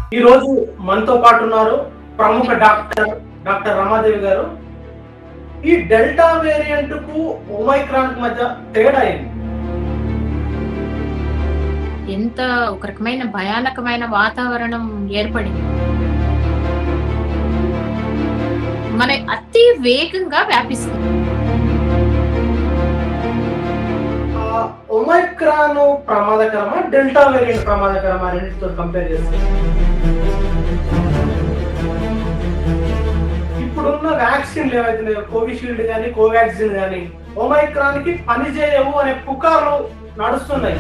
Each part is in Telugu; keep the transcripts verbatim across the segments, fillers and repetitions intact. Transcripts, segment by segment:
ఈ రోజు మనతో పాటు ఉన్నారు ప్రముఖ డాక్టర్ డాక్టర్ రమాదేవి గారు. ఈ డెల్టా వేరియంట్ కు ఒమైక్రాన్ మధ్య తేడా ఏంటి? ఎంత ఒక రకమైన భయానకమైన వాతావరణం ఏర్పడింది. మన అతి వేగంగా వ్యాపిస్తుంది. ఒమైక్రాన్ ప్రమాదకరమా, డెల్టా వేరియంట్ ప్రమాదకరమా రెండింటితో కంపేర్ చేస్తే? ఇప్పుడున్న వ్యాక్సిన్లు ఏవైతే కోవిషీల్డ్ కానీ కోవాక్సిన్ కానీ ఒమైక్రాన్ కి పనిచేయవు అనే పుకార్లు నడుస్తున్నాయి.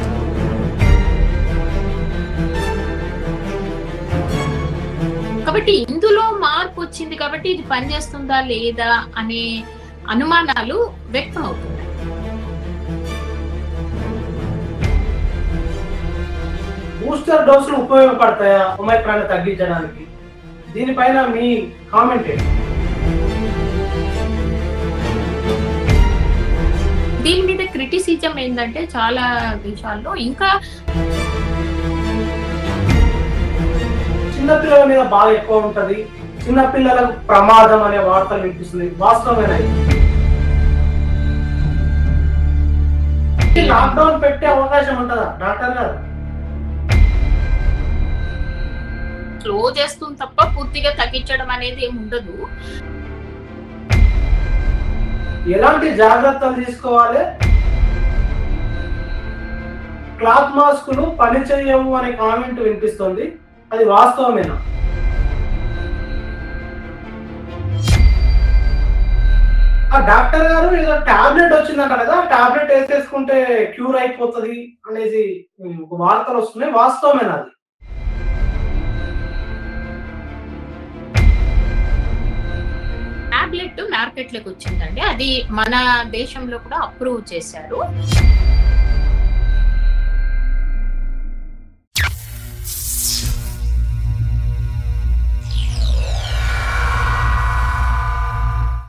కాబట్టి ఇందులో మార్పు వచ్చింది కాబట్టి ఇది పనిచేస్తుందా లేదా అనే అనుమానాలు వ్యక్తం అవుతున్నాయి. బూస్టర్ డోసులు ఉపయోగపడతాయా ఒమైక్రాన్ తగ్గించడానికి? దీనిపైన మీ కామెంట్ ఏంటి? దీని మీద క్రిటిసిజం ఏంటంటే చాలా విషయాల్లో ఇంకా చిన్నపిల్లల మీద బాగా ఎక్కువ ఉంటది, చిన్నపిల్లలకు ప్రమాదం అనే వార్తలు వినిపిస్తుంది. వాస్తవమేనా? లాక్డౌన్ పెట్టే అవకాశం ఉంటుందా డాక్టర్ గారు? స్లో చేస్తుంది తప్ప పూర్తిగా తగ్గించడం అనేది ఏమి ఉండదు. ఎలాంటి జాగ్రత్తలు తీసుకోవాలి? క్లాత్ మాస్కులు పని చేయవు అనే కామెంట్ వినిపిస్తుంది, అది వాస్తవమేనా? ఆ డాక్టర్ గారు ఏదో టాబ్లెట్ వచ్చిందంట కదా, టాబ్లెట్ వేసేసుకుంటే క్యూర్ అయిపోతుంది అనేది వార్తలు వస్తున్నాయి, వాస్తవమేనా అది? టాబ్లెట్ మార్కెట్ లోకి వచ్చిందండి, అది మన దేశంలో కూడా అప్రూవ్ చేశారు.